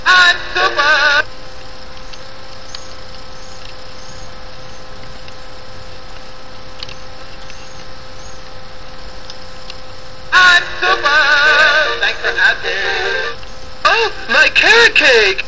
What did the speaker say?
I'm super! I'm super! Thanks for asking. Oh, my carrot cake!